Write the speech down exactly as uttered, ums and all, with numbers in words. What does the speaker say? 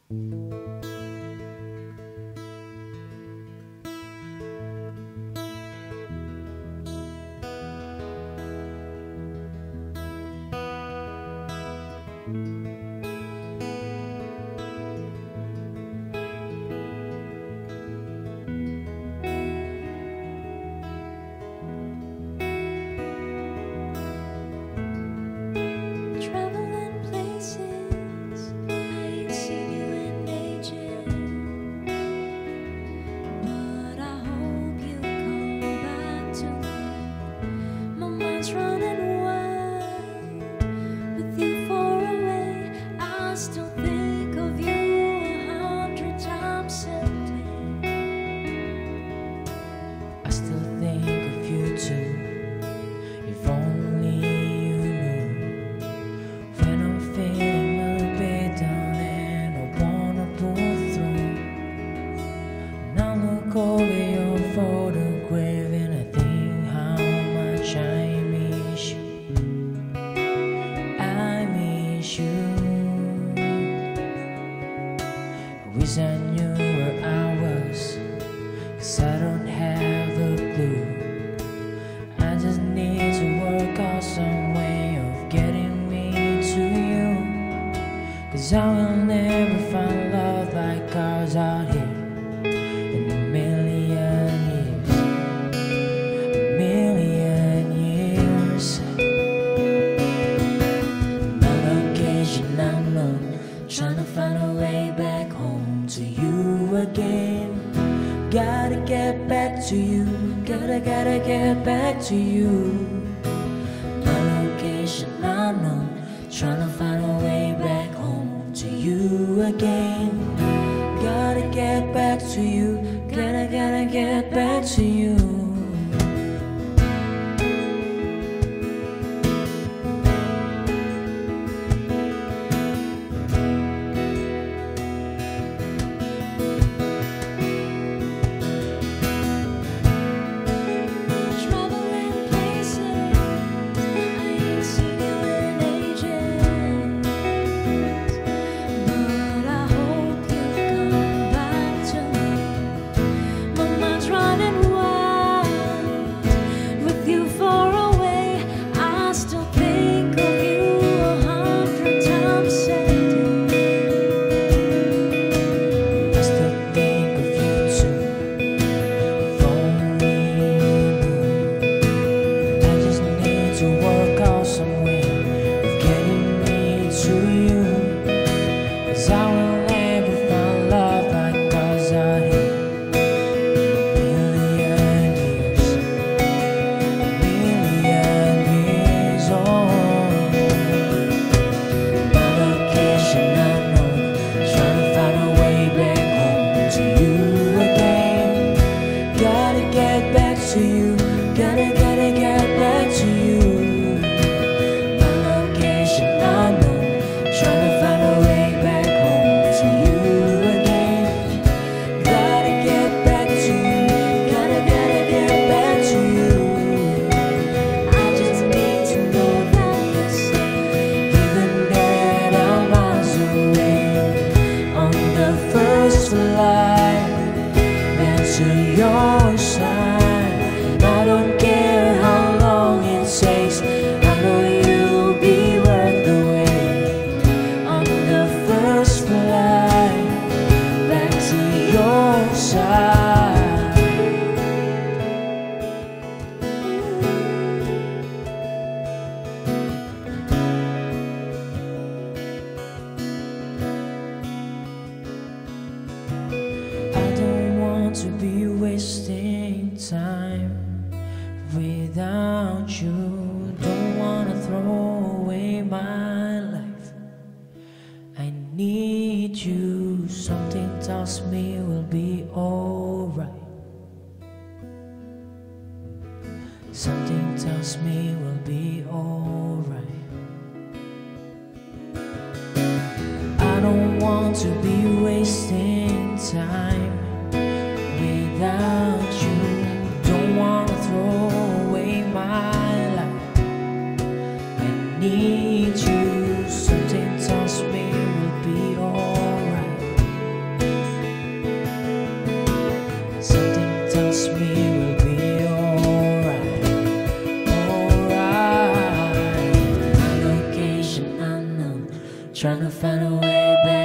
Traveling places I ain't seen you in ages, but I hope you come back to me. My mind's running wild with you far away. I still think of you a hundred times a day. I still think of you too. If only you knew when I'm feeling a bit down and I wanna pull through. And I look over your photograph and I think how much I miss you. I miss you. I wish I knew where I was, 'cause I don't have a clue. I just need to work out some way of getting me to you, 'cause I will never find love like ours out here in a million years, a million years. No location unknown, trying to find a way back home to you again. Gotta get back to you, gotta, gotta get back to you. My location unknown, trying to find a way back home to you again. Gotta get back to you, gotta, gotta get back to you. Traveling places I ain't seen you in ages, but I hope you come back to me. My mind's running wild with you far away. I still think of you a hundred times a day. I still think of you too. If only you knew. I just need to work out some way of getting me to you, 'cause I will never find love like ours out here. Million years, million years on. My location unknown, trying to find a way back home to you again. Gotta get back to you, gotta, gotta get back to you. My location unknown, trying to find a way back home to you again. Gotta get back to you, gotta, gotta get back to you. I just need to know that you're safe. Even that I'm miles away, on the first flight back to your side. And I don't care how long it takes, I know you'll be worth the wait. On the first flight back to your side. I don't want to be wasting time without you. Don't wanna throw away my life. I need you. Something tells me we'll be alright. Something tells me we'll be alright. I don't want to be wasting time without you. Don't wanna throw away my life. I need you. Something tells me we'll be alright. trying to find a way back.